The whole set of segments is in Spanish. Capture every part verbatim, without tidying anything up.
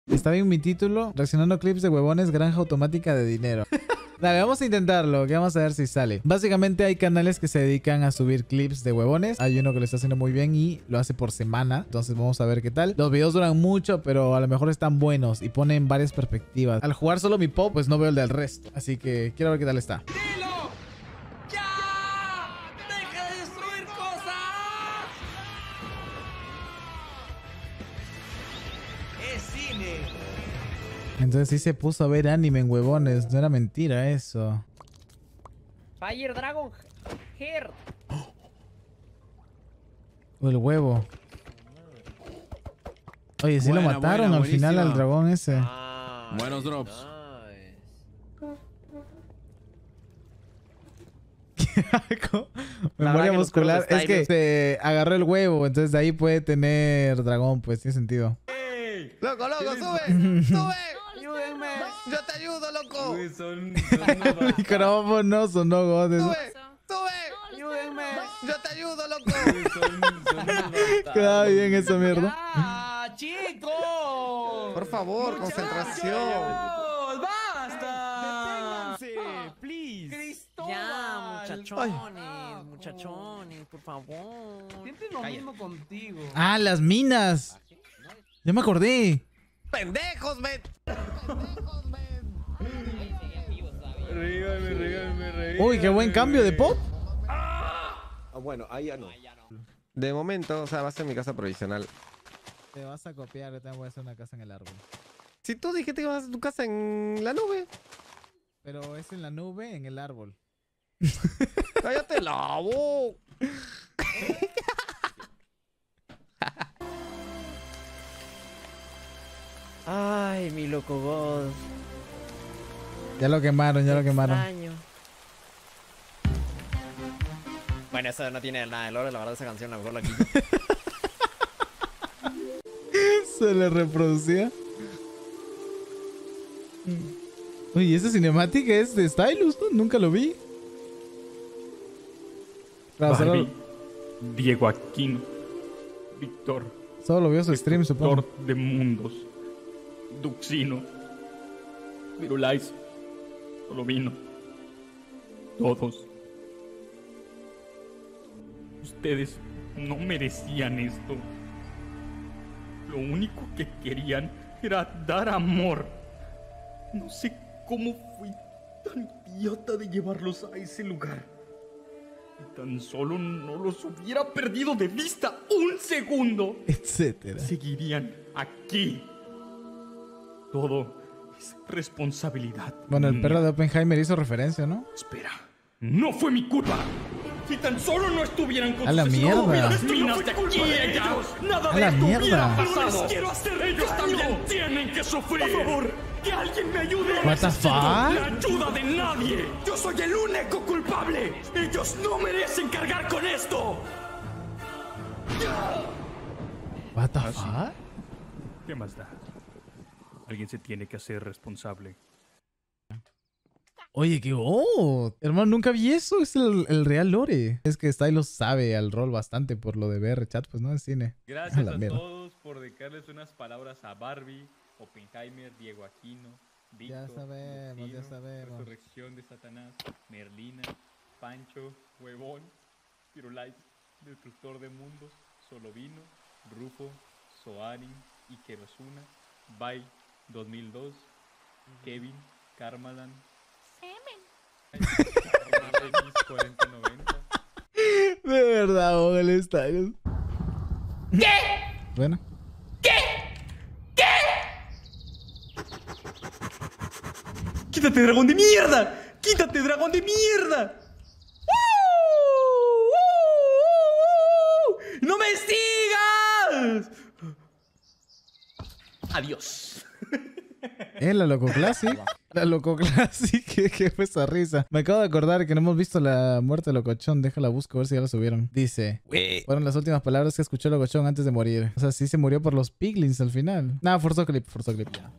Está bien mi título. Reaccionando a clips de huevones, granja automática de dinero. Dale, vamos a intentarlo, que vamos a ver si sale. Básicamente hay canales que se dedican a subir clips de huevones. Hay uno que lo está haciendo muy bien y lo hace por semana. Entonces vamos a ver qué tal. Los videos duran mucho, pero a lo mejor están buenos y ponen varias perspectivas. Al jugar solo mi pop, pues no veo el del resto. Así que quiero ver qué tal está. ¡Dilo! ¡Ya! ¡Deja de destruir cosas! ¡Es cine! Entonces sí se puso a ver anime en huevones. No era mentira eso. Fire Dragon Heart. O el huevo. Oye, sí Buena, lo mataron buena, al final buenísima. al dragón ese. Ah, Buenos drops. Memoria que los muscular. perros Es que Stylus- se agarró el huevo, entonces de ahí puede tener dragón, pues tiene sentido. ¡Loco, loco, sube! ¡Sube! Ayúdenme. ¡Yo te ayudo, loco! Uy, son, son Micrófonos o no godes. ¡Sube! ¡Sube! Ayúdenme. ¡Yo te ayudo, loco! son, son Queda bien esa mierda. ¡Ah, chicos! Por favor, concentración. ¡Chicos, basta! please. ¡Cristóbal! Ya, muchachones, Carajo. muchachones, por favor. Siempre es lo mismo contigo. Ah, las minas. Ya me acordé. ¡Pendejos, men! Rígame, rígame, rígame. Uy, qué buen cambio de pop. Ah, bueno, ahí ya no. De momento, o sea, va a ser mi casa provisional. Te vas a copiar, yo te voy a hacer una casa en el árbol. Si tú dijiste que vas a hacer tu casa en la nube, Pero es en la nube, en el árbol. cállate la boca. Ay, mi loco God. Ya lo quemaron, ya lo quemaron. Extraño. Bueno, eso no tiene nada de lore, la verdad esa canción a lo mejor la quito. Se le reproducía. Uy, esa cinemática es de Stylus, ¿no? Nunca lo vi. Claro, solo, Barbie, Diego Aquino, Víctor, solo lo vio su stream, supongo. Doctor de Mundos, Duxino, Virulais, Solovino, todos. Ustedes no merecían esto. Lo único que querían era dar amor. No sé cómo fui tan idiota de llevarlos a ese lugar. Si tan solo no los hubiera perdido de vista un segundo, Etcétera. seguirían aquí. Todo es responsabilidad. Bueno, el mía. perro de Oppenheimer hizo referencia, ¿no? Espera, no fue mi culpa. Si tan solo no estuvieran con A la sus mierda. estúpidas minas de aquí y allá, nada A de la esto mierda. hubiera pasado. Quiero hacer ellos también tienen que sufrir. Por favor, que alguien me ayude. What the Necesito fuck? la ayuda de nadie. Yo soy el único culpable. Ellos no merecen cargar con esto. What the fuck? ¿Qué más da? Alguien se tiene que hacer responsable. Oye, qué oh, hermano, nunca vi eso. Es el, el real lore. Es que Stylus sabe al rol bastante por lo de V R Chat, pues no es cine. Gracias A la a mierda. todos por dedicarles unas palabras a Barbie, Oppenheimer, Diego Aquino, Víctor, Ya sabemos, ya Duxino, sabemos. Resurrección de Satanás, Merlina, Pancho, Huevón, Firulais, Destructor de Mundos, Solovino, Rufo, Soarin, Ikerosuna, Bai dos mil dos, Kevin, Karmadan, cuarenta noventa. De verdad, oh, el Stylus. ¿Qué? Bueno. ¡Quítate, dragón de mierda! ¡Quítate, dragón de mierda! ¡No me sigas! Adiós. Eh, la Loco Classic. La Loco Classic. ¿Qué, qué fue esa risa? Me acabo de acordar que no hemos visto la muerte de Locochón. Déjala busco a ver si ya la subieron. Dice: fueron las últimas palabras que escuchó Locochón antes de morir. O sea, sí se murió por los piglins al final. Nada, forzó clip, forzó clip. Ya.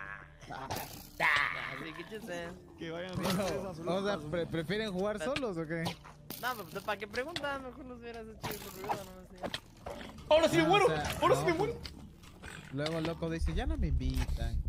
Así que chiste. Que vayan O sea, ¿pre- ¿prefieren jugar solos o qué? No, pues ¿para qué preguntas? Mejor los hubieras hecho por privado, no me sé. ¡Ahora sí me Ah, muero! o sea, ¡Ahora no, sí me muero! Luego el loco dice, ya no me invitan.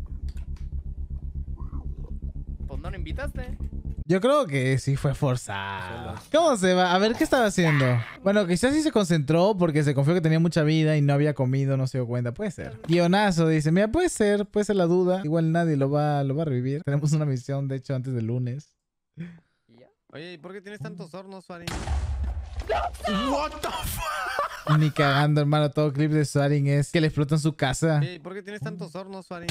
Pues no lo invitaste. Yo creo que sí fue forzado. ¿Cómo se va? A ver, ¿qué estaba haciendo? Bueno, quizás sí se concentró porque se confió que tenía mucha vida y no había comido, no se dio cuenta. Puede ser. Guionazo dice, mira, puede ser, puede ser la duda. Igual nadie lo va, lo va a revivir. Tenemos una misión, de hecho, antes del lunes. Oye, ¿y por qué tienes tantos hornos, Suarin? Ni cagando, hermano. Todo clip de Swarin es que le explotan su casa. Oye, ¿y por qué tienes tantos hornos, Suarin?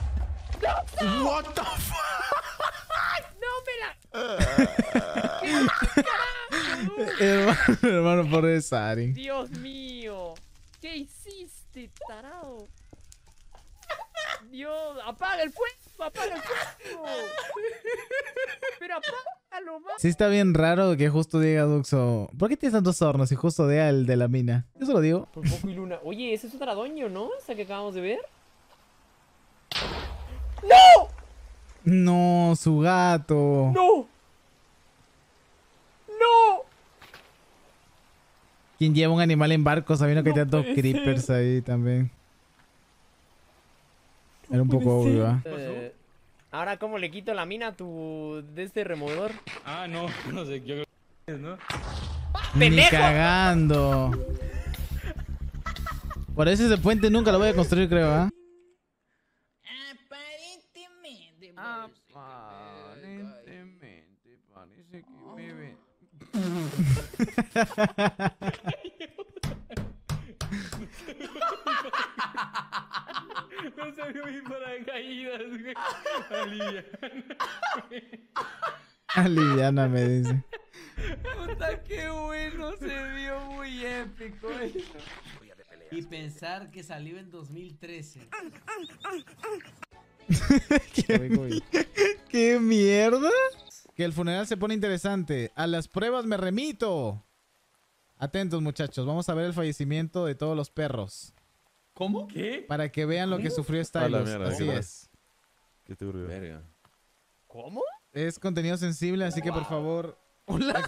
hermano, hermano, pobre Swarin. Dios mío. ¿Qué hiciste, tarado? Dios, apaga el fuego, apaga el fuego. Pero apágalo, más. Sí está bien raro que justo diga Duxo, ¿por qué tienes tantos hornos? Y justo diga el de la mina. Yo se lo digo. Por poco y luna. Oye, ese es un Tradoño, ¿no? Esa que acabamos de ver. ¡No! No, su gato. ¡No! ¡No! ¿Quién lleva un animal en barco sabiendo que hay No tantos puede creepers ser. ahí también? Era un poco puede ser. obvio, ¿ah? Eh, ahora, ¿cómo le quito la mina a tu... de este removedor? Ah, no, no sé, yo creo que es, ¿no? Ni ¡Pendejo! cagando. Por eso ese puente nunca lo voy a construir, creo, ¿ah? Aparentemente. Aparentemente, parece que me ven. No sabía mi paracaídas, güey. Alivia. Aliviana me dice. Puta, qué bueno, se vio muy épico eso. Y pensar que salió en dos mil trece. ¿Qué, ¿Qué mierda? Que el funeral se pone interesante. A las pruebas me remito. Atentos, muchachos. Vamos a ver el fallecimiento de todos los perros. ¿Cómo? ¿Qué? Para que vean lo que sufrió Stylus. mierda, Así qué es. Qué turbio. Verga. ¿Cómo? Es contenido sensible, así que por favor. ¡Hola!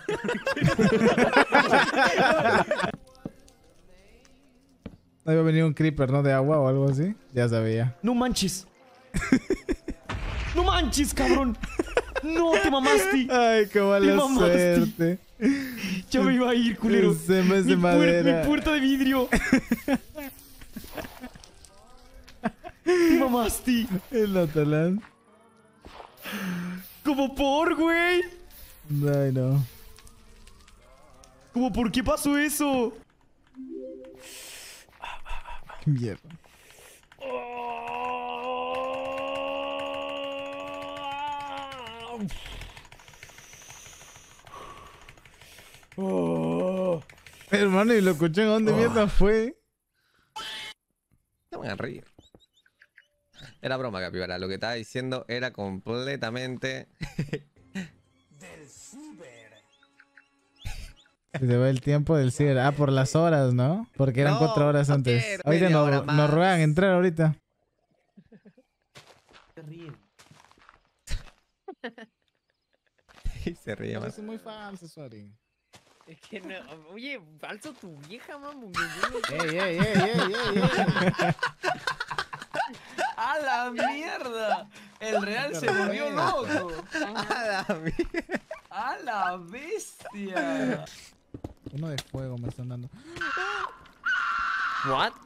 Ahí va a venir un creeper, ¿no? De agua o algo así. Ya sabía. No manches. No manches, cabrón. No, te mamaste. Ay, qué mala Te mamaste. suerte. Ya me iba a ir, culero. Se me hace Mi, puer- madera. mi puerta de vidrio. Te mamaste. El Natalán. Como por, güey. Ay, no. Como por qué pasó eso. Qué mierda. Oh. Hermano, ¿y lo escuché en dónde mierda fue? No me van a reír. Era broma, capibara. Lo que estaba diciendo era completamente... Se va el tiempo del ciber. Ah, por las horas, ¿no? Porque eran No, cuatro horas no antes. quiero, Ahorita media hora nos, más. nos ruegan entrar ahorita. Se ríen. Y se ríe más. Es muy falso, Swarin. Es que no... Oye, falso tu vieja, mamá. ¡Ey, ey, ey, ey, ey, ey! ¡A la mierda! El real se volvió loco. ¡A la mierda! ¡A la bestia! Uno de fuego me están dando. ¿What?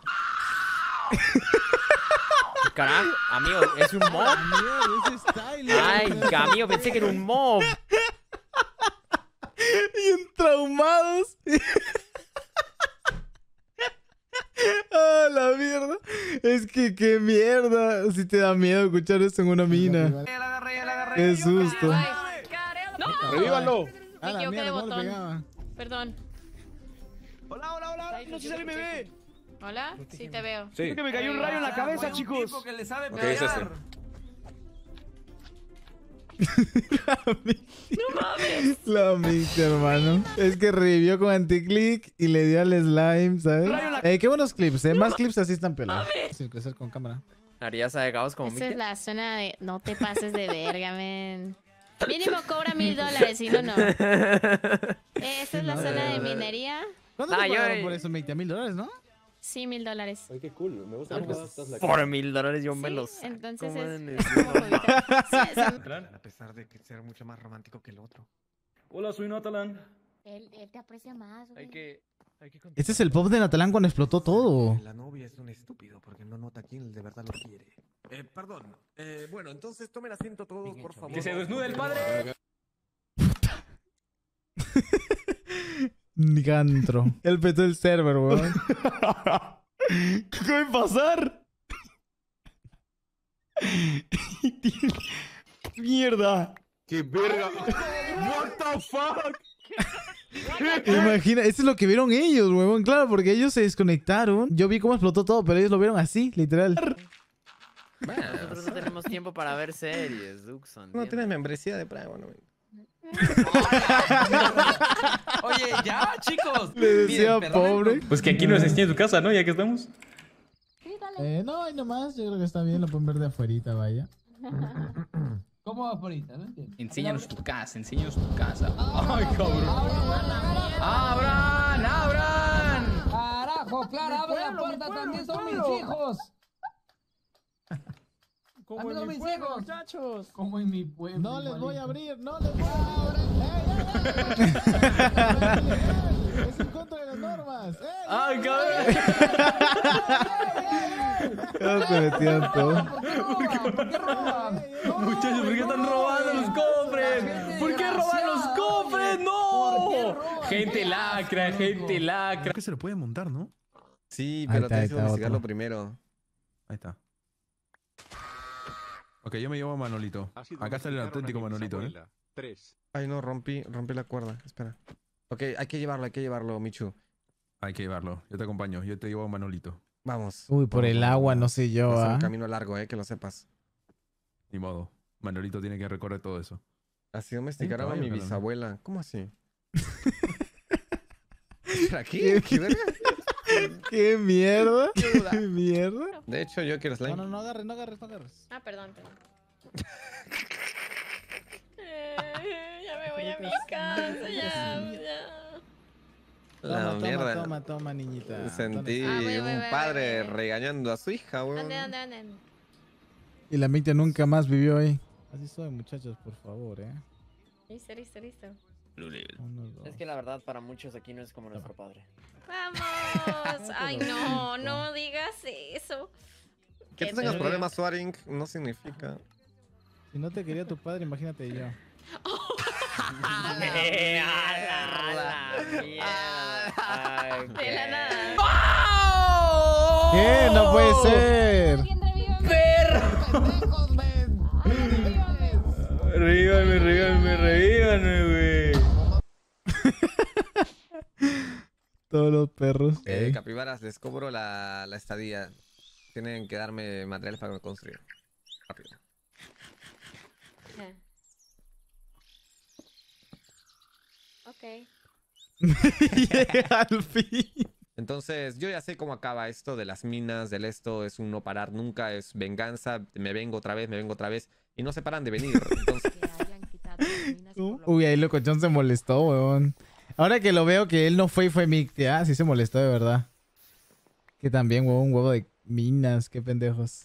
Carajo, amigo, es un mob. Mierda, ese Stylus. Ay, amigo, pensé que era un mob. Bien traumados. ¡Ah, la mierda! Es que qué mierda. Si te da miedo escuchar esto en una mina. Ya la agarré, ya la agarré. Qué susto. ¡No! ¡Revívalo! ¡Ah, la equivoqué de mierda! ¿Cómo le botón. pegaba? Perdón. Hola, hola, hola. No sé si alguien me ve. ¿Hola? Sí, te veo. Sí. Es que me cayó un rayo en la cabeza, Un chicos. tipo que le sabe Ok, es este. La mix, hermano. Es que revivió con anticlick y le dio al slime, ¿sabes? Eh, qué buenos clips, eh. Más clips así están pelados. Sin crecer con cámara. Harías de caos como Esa es Mickey. la zona de... No te pases de verga, men. Mínimo cobra mil dólares, si no, no. Esa es la zona de minería. ¿Cuándo Ah, te yo- pagaron por eso? veinte mil dólares, ¿no? Sí, mil dólares. Ay, qué cool. Me gusta cómo adaptas la Por mil dólares yo me Sí, los. entonces ¿Cómo es, en es el- como jodita. Sí, es- Natalan. A pesar de que sea mucho más romántico que el otro. Hola, soy Natalan. él, él te aprecia más, güey. Hay que... Hay que Este es el pop de Natalán cuando explotó todo. La novia es un estúpido porque no nota quién de verdad lo quiere. Eh, perdón. Eh, bueno, entonces tomen asiento todos, por favor. ¡Que se desnude el padre! Nicantro. Él petó el server, weón. ¿Qué acaba de pasar? ¡Mierda! ¡Qué verga! What the fuck? Imagina, eso es lo que vieron ellos, weón. Claro, porque ellos se desconectaron. Yo vi cómo explotó todo, pero ellos lo vieron así, literal. Nosotros no tenemos tiempo para ver series, Duxon. No tienes membresía de Prime, bueno. Oye, ya, chicos. Le decía Miren, perdonen, pobre. Pues que aquí no es en tu casa, ¿no? Ya que estamos. Eh, no, hay nomás. Yo creo que está bien. Lo pueden ver de afuerita, vaya. ¿Cómo va por ahorita? No entiendo. Enséñanos tu casa, enséñanos tu casa. ¡Ay, cabrón! ¡Abran! ¡Abran! Carajo, claro, abre la puerta, también son mis hijos. Como También son en mi mis pueblo, hijos. muchachos. Como en mi pueblo. No les voy a igualito. abrir, no les voy a abrir. Es en contra de las normas. ¡Ay, cabrón! Ya se metían todo. ¿Por qué roban? ¿Por qué roban? Muchachos, ¿por qué están robando los cofres? ¿Por qué roban los cofres? ¡No! Gente lacra, gente lacra. Creo que se lo puede montar, ¿no? Sí, Ahí pero está, ahí tienes que está, investigarlo otro. primero. Ahí está. Ok, yo me llevo a Manolito. Acá está el auténtico Manolito, ¿eh? Tres. Ay, no, rompí, rompí la cuerda. Espera. Ok, hay que llevarlo, hay que llevarlo, Michu. Hay que llevarlo. Yo te acompaño. Yo te llevo a Manolito. Vamos. Uy, por Vamos, el vamos, agua, vamos. no sé yo, Va a ser ¿ah? un camino largo, eh, que lo sepas. Ni modo. Manolito tiene que recorrer todo eso. Así domesticaron a caballo, mi Carlos. bisabuela. ¿Cómo así? ¿Para qué? ¿Qué verga? ¿Qué mierda? ¿Qué mierda? De hecho, yo quiero slime. No, no, no agarres, no agarres, no agarres. Ah, perdón, perdón. Eh, ya me voy a mi casa, ya, ya. La Toma, mierda. toma, toma, toma, niñita. Sentí Ah, voy, voy, un voy, padre voy, voy. regañando a su hija, weón. ¿Dónde, dónde, dónde? Y la Mitia nunca más vivió ahí. Así soy, muchachos, por favor, eh. Listo, listo, listo. Uno, dos. Es que la verdad, para muchos aquí no es como nuestro padre. Vamos. Ay, no, no digas eso. Que tú tengas problemas, Swaring, no significa. Si no te quería tu padre, imagínate yo. ¡Eh, a la mierda! De la nada. ¿Qué? No puede ser. Revívanme, revívanme, revívanme, güey. Todos los perros. Eh, capibaras, les cobro la, la estadía. Tienen que darme materiales para construir. Rápido. Ah. Ok. Al fin. Entonces, yo ya sé cómo acaba esto de las minas, del esto, es un no parar nunca, es venganza, me vengo otra vez, me vengo otra vez, y no se paran de venir. Entonces, Uy, ahí Locochón se molestó, weón. Ahora que lo veo que él no fue y fue Mictia, ah, sí se molestó de verdad. Que también, weón, un huevo de minas, qué pendejos.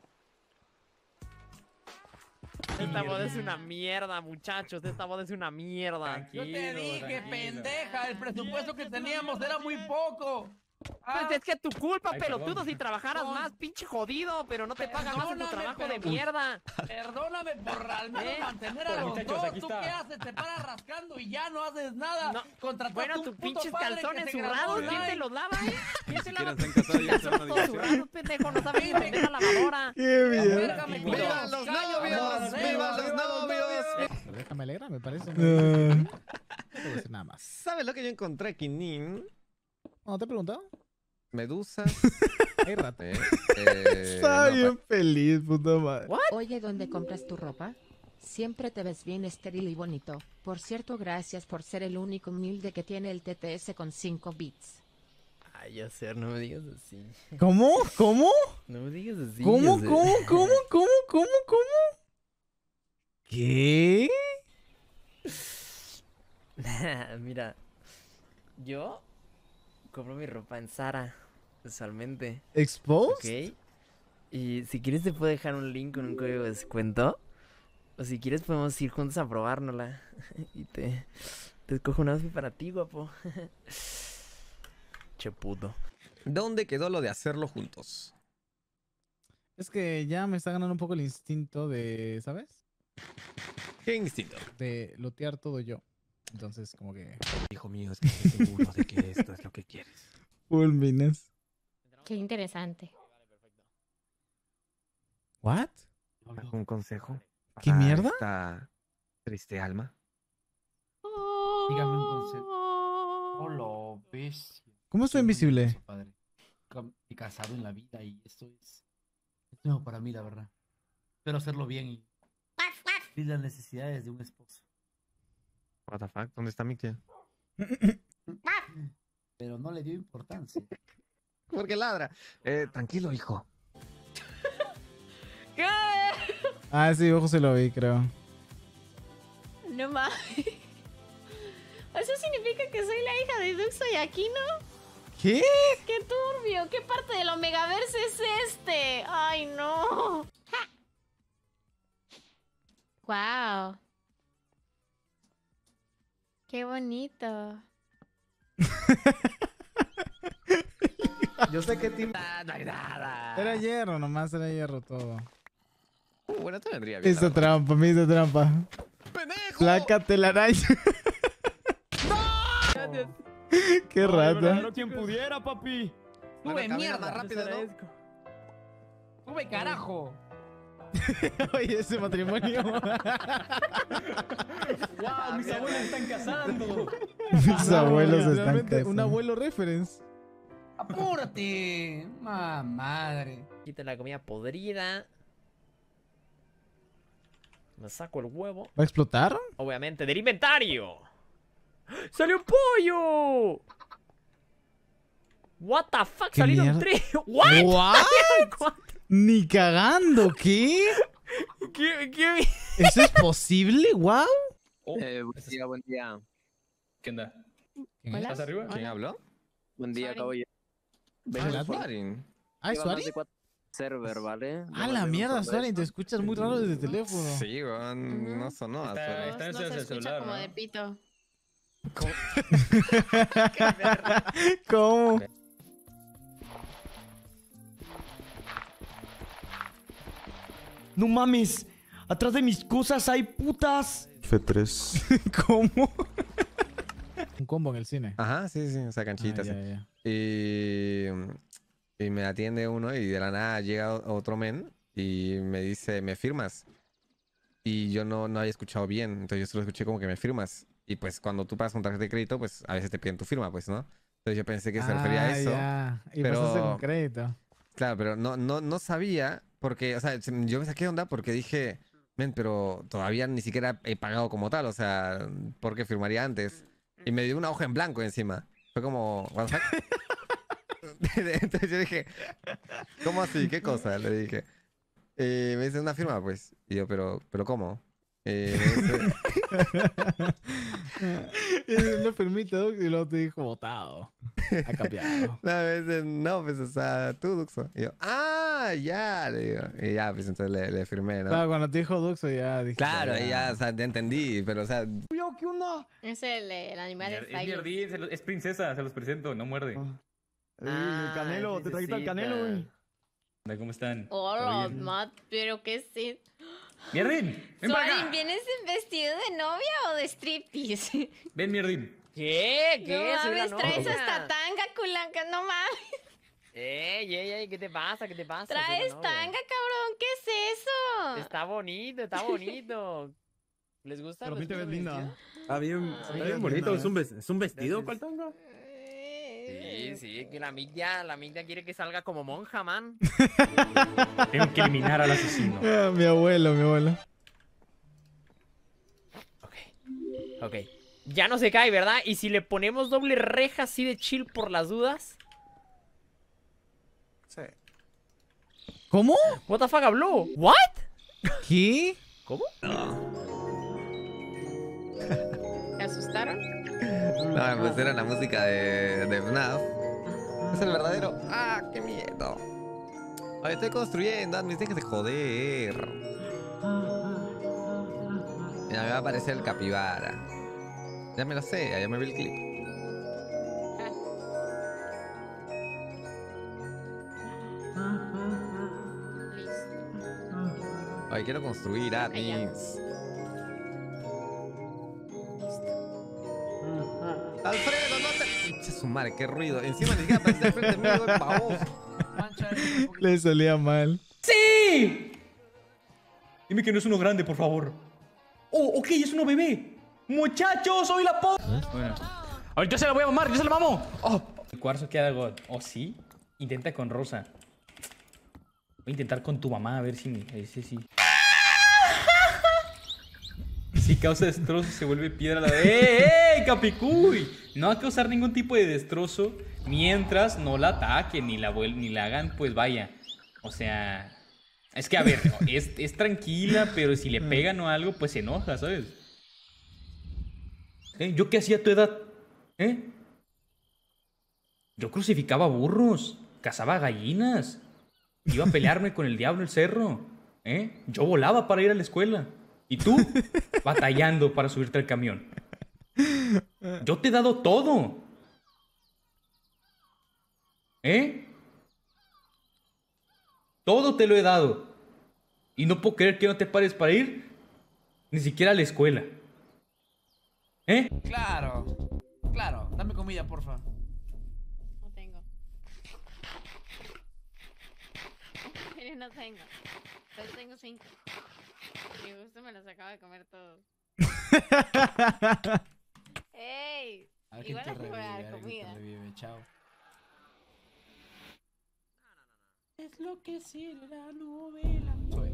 Esta boda es una mierda, muchachos. Esta boda es una mierda. Yo te dije, pendeja, el presupuesto que teníamos era muy poco. Pues es que tu culpa, Ay, pelotudo, perdón. si trabajaras más, pinche jodido, pero no te pagan más en tu Perdóname, trabajo de pero- mierda. Perdóname por al menos ¿Eh? mantener a Pero, los muchachos, dos. aquí ¿Tú está. qué haces? Te paras rascando y ya no haces nada. No. Contrataste Bueno, un tus puto pinches padre que calzones se grabó zurrados, ¿quién online. te los lava, eh? ¿Quién te lava? están casados y están Calzones todos zurrados, pendejo, no sabes ni prender la lavadora. Qué bien. ¡Vivan los novios! ¡Vivan los novios! Déjame alegrar, me parece. Ah. No te voy a decir nada más. ¿Sabes lo que yo encontré aquí, Nin? ¿No te he preguntado? Medusas. Hay rato. Eh, eh, Está no, bien feliz, puta madre. Oye, ¿dónde compras tu ropa? Siempre te ves bien estéril y bonito. Por cierto, gracias por ser el único humilde que tiene el T T S con cinco bits. Ay, ya sé, no me digas así. ¿Cómo? ¿Cómo? No me digas así. ¿Cómo? ya sé. ¿Cómo? ¿Cómo? ¿Cómo? ¿Cómo? ¿Cómo? ¿Qué? Mira, yo compro mi ropa en Zara. Usualmente. ¿Exposed? Ok. Y si quieres te puedo dejar un link con un código de descuento. O si quieres podemos ir juntos a probárnosla. Y te, te escojo un outfit para ti, guapo. Che puto. ¿Dónde quedó lo de hacerlo juntos? Es que ya me está ganando un poco el instinto de, ¿sabes? ¿Qué instinto? De lotear todo yo. Entonces, como que... Hijo mío, es que estoy seguro de que esto es lo que quieres. Full minas. Qué interesante. ¿What? ¿Un consejo? ¿Qué para mierda? Esta triste alma. Dígame un consejo. Oh, lo ves. ¿Cómo estoy invisible? Padre. He casado en la vida y esto es... es nuevo para mí, la verdad. Espero hacerlo bien y... y las necesidades de un esposo. What the fuck? ¿Dónde está Mickey? Pero no le dio importancia. ¿Por qué ladra? Eh, tranquilo, hijo. ¿Qué? Ah, sí, ojo se lo vi, creo. No mames. ¿Eso significa que soy la hija de Duxo y Aquino? ¿Qué? ¡Qué turbio! ¿Qué parte del Omegaverse es este? ¡Ay, no! ¡Wow! ¡Qué bonito! Yo sé que Tim... No hay nada. Era hierro, nomás era hierro todo. Uh, bueno, te vendría bien. Hizo trampa, me hizo trampa. ¡Pendejo! Placa telaraña. Gracias. Qué rata. Quien pudiera, papi. ¡Sube, mierda! más rápido, ¿no? ¡Sube, carajo! Oye, ese matrimonio. ¡Wow! ¡Mis abuelos están casando! Mis abuelos están Realmente, casando. un abuelo reference. ¡Apúrate! ¡Ma madre! Quita la comida podrida. Me saco el huevo. ¿Va a explotar? Obviamente, del inventario. ¡Salió un pollo! What the fuck, ¿Qué salieron mierda? tres. What? What? Ni cagando, ¿qué? ¿Qué, qué? ¿Eso es posible? ¡Wow! Eh, buen día, buen día. ¿Qué onda? Hola. ¿Estás arriba? ¿Quién habló? Buen día, Suarin. caballero. Ah, Suarin. ¿Ah, es Lleva más Suarin? de cuatro server, ¿vale? Ah, Le la mandé mierda, un Suarin, te correo. escuchas muy raro desde el teléfono. Sí, weón, no sonó a Está- Suarin. está en No el se escucha celular, como ¿no? de pito. ¿Cómo? No mames. Atrás de mis cosas hay putas. F tres. ¿Cómo? Un combo en el cine. Ajá, sí, sí, o sea, Ah, canchita. ya, sí. ya. Y, y me atiende uno y de la nada llega otro men y me dice, ¿me firmas? Y yo no, no había escuchado bien, entonces yo solo escuché como que me firmas. Y pues cuando tú pagas con tarjeta de crédito, pues a veces te piden tu firma, pues, ¿no? Entonces yo pensé que se refería a Ah, eso. ya. Y pero- pasaste con crédito. Claro, pero no, no, no sabía porque, o sea, se- yo me saqué de onda porque dije, men, pero todavía ni siquiera he pagado como tal, o sea, ¿por qué firmaría antes? Y me dio una hoja en blanco encima. Fue como, what the fuck? Entonces yo dije, ¿cómo así? ¿Qué cosa? Le dije. Eh, me dice una firma, pues. Y yo, pero, ¿pero cómo? Eh, me dice, Y lo permite, Doc, y luego te dijo votado. Ha cambiado. no, me dice, no, pues, o sea, tú, Duxo. Y yo, ah, ya, le digo. Y ya, pues, entonces le, le firmé, ¿no? Claro, cuando te dijo Duxo ya dije. Claro, ahí ya, o sea, ya entendí, pero, o sea, ¿Qué onda? Es el, eh, el animal de Es Fire. Mierdín, se lo- es princesa, se los presento, no muerde. el canelo, te trajiste al canelo, güey. Hola, ¿cómo están? Hola, ¿Todo bien? Matt, pero qué es. ¡Mierdín! ¡Ven para Suarin, acá! ¿vienes en vestido de novia o de striptease? ¡Ven, Mierdín! ¿Qué? No ¿Qué? Soy la mames, traes novia. hasta tanga, culanca, no mames. Ey, ey, ey, ¿qué te pasa? ¿Qué te pasa? Soy la Traes novia. tanga, cabrón, ¿qué es eso? Está bonito, está bonito. ¿Les gusta? Pero a mí ¿Les te ves gusta mi linda. vestido? Está bien, Ah, está mira, bien bonito. mira. ¿Es un, ves- ¿Es un vestido? Gracias. ¿Cuál tanga? Sí, sí, que la Migdia, la Migdia quiere que salga como monja, man. Tengo que eliminar al asesino. Ah, mi abuelo, mi abuelo. Ok, ok. Ya no se cae, ¿verdad? Y si le ponemos doble reja así de chill por las dudas. sí. ¿Cómo? What the fuck habló? What? ¿Qué? ¿Cómo? ¿Te asustaron? No, pues era la música de, de F N A F. Es el verdadero. ¡Ah, qué miedo! Oye, estoy construyendo, Admis, dejes de joder. Mira, me va a aparecer el capibara. Ya me lo sé, ya me vi el clip. Ay, quiero construir, Admis. Alfredo, no te... Pinche su madre, qué ruido. Encima ni siquiera aparece de frente mío, el baboso. Le salía mal. ¡Sí! Dime que no es uno grande, por favor. Oh, ok, es uno bebé. Muchachos, soy la po... Bueno. Ahorita se la voy a mamar, yo se la mamo. Oh. El cuarzo queda God. ¿Oh, sí? Intenta con Rosa. Voy a intentar con tu mamá, a ver si... Ese sí. Si causa destrozo, se vuelve piedra a la vez. ¡Eh, eh, Capicuy! No va a causar ningún tipo de destrozo mientras no la ataquen ni la, ni la hagan, pues vaya. O sea... Es que, a ver, es, es tranquila, pero si le pegan o algo, pues se enoja, ¿sabes? ¿Eh? ¿Yo qué hacía a tu edad? ¿Eh? Yo crucificaba burros, cazaba gallinas, iba a pelearme con el diablo el cerro, ¿eh? Yo volaba para ir a la escuela. Y tú, batallando para subirte al camión. Yo te he dado todo. ¿Eh? Todo te lo he dado. Y no puedo creer que no te pares para ir ni siquiera a la escuela. ¿Eh? Claro, claro. Dame comida, porfa. No tengo. Miren, no tengo. Solo tengo cinco. Y justo me los acabo de comer todos. ¡Ey! Igual hay que dar comida. Revive, chao. Es lo que sirve la novela. Soy.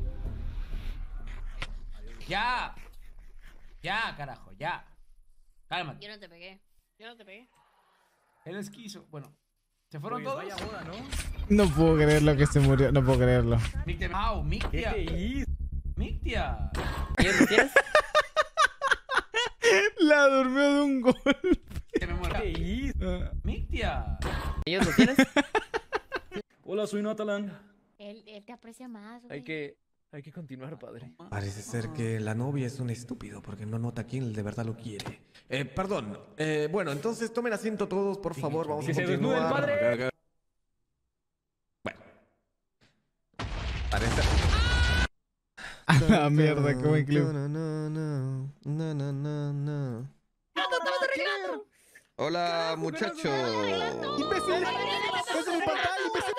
¡Ya! ¡Ya, carajo! ¡Ya! Cálmate. Yo no te pegué. Yo no te pegué. Él es quiso. Bueno. ¿Se fueron Pues todos? vaya boda, ¿no? No puedo creerlo que se murió. No puedo creerlo. Mictia. ¡Au! ¡Mictia! ¡Mictia! ¿Tienes? ¿Tienes? La durmió de un golpe. Que me muera. ¡Mictia! ¿Ellos lo tienes? Hola, soy Natalan. Él, él te aprecia más, güey. Hay que, hay que continuar, padre. Parece ser que la novia es un estúpido porque no nota quién de verdad lo quiere. Eh, perdón. Eh, bueno, entonces tomen asiento todos, por favor. Vamos Que a se desnude el continuar. padre. Bueno. Parece... A la mierda, como en clip. No, no, no, no, no, no, no. Hola, muchachos. ¡Imbécil! ¡Esa es mi pantalla,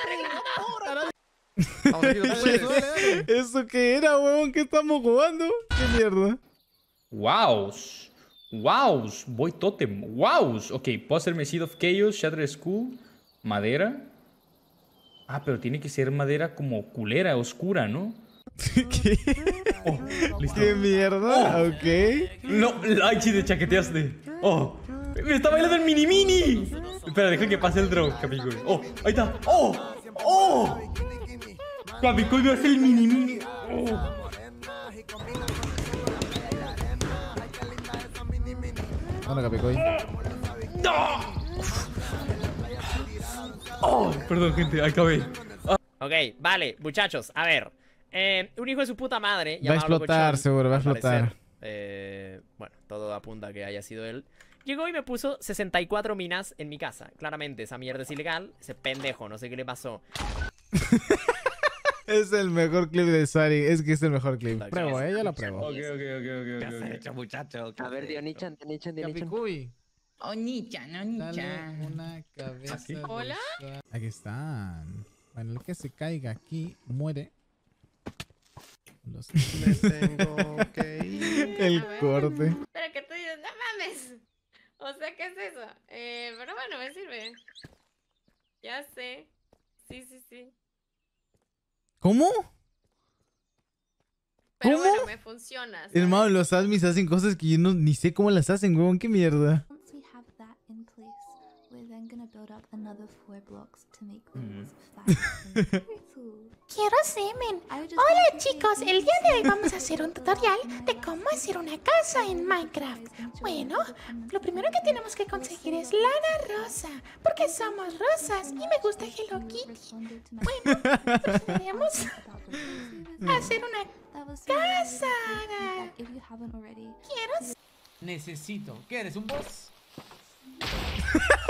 Vamos, amigo, tú puedes. ¿Eso qué era, huevón? ¿Qué estamos jugando? ¿Qué mierda? Wows. Wows. Voy totem. Wows. Ok, puedo hacerme Seed of Chaos, Shattered Skull, madera. Ah, pero tiene que ser madera como culera, oscura, ¿no? ¿Qué? Oh, listo. ¿Qué mierda? Oh. Ok. No, ay, sí, te chaqueteaste. Oh, me está bailando el mini mini. Espera, deja que pase el drone, Capicoy. Oh, ahí está. Oh, oh. Capicoy me hace el mini mini. Oh. Bueno, Capicoy. No. Oh, perdón, gente, acabé. Ah. Ok, vale, muchachos, a ver. Eh, un hijo de su puta madre. Va a explotar, seguro, va a explotar. Eh, bueno, todo apunta a que haya sido él. Llegó y me puso sesenta y cuatro minas en mi casa. Claramente, esa mierda es ilegal. Ese pendejo, no sé qué le pasó. Es el mejor clip de Sari. Es que es el mejor clip. Pruebo, eh, yo lo pruebo. Ok, ok, ok, ok. ¿Qué has hecho, muchacho? A ver, Dionichan, Dionichan, Dionichan. Capicuy. Onichan, Dale Onichan. una cabeza. ¿Aquí? de ¿Hola? Sari. Aquí están. Bueno, el que se caiga aquí muere. Los... Me tengo que ir. El A ver. corte. Pero que tú dices, no mames. O sea, ¿qué es eso? Eh, pero bueno, me sirve. Ya sé. Sí, sí, sí. ¿Cómo? Pero ¿Cómo? bueno, me funciona. ¿sabes? Hermano, los admins hacen cosas que yo no, ni sé cómo las hacen, huevón. ¿Qué mierda? Once we have that in place, we're then gonna build up another four blocks to make Mm. walls faster. Very cool. Quiero semen. Hola chicos, el día de hoy vamos a hacer un tutorial de cómo hacer una casa en Minecraft. Bueno, lo primero que tenemos que conseguir es lana rosa, porque somos rosas y me gusta Hello Kitty. Bueno, procederemos a hacer una casa. Quiero... Necesito. ¿Qué eres, un boss?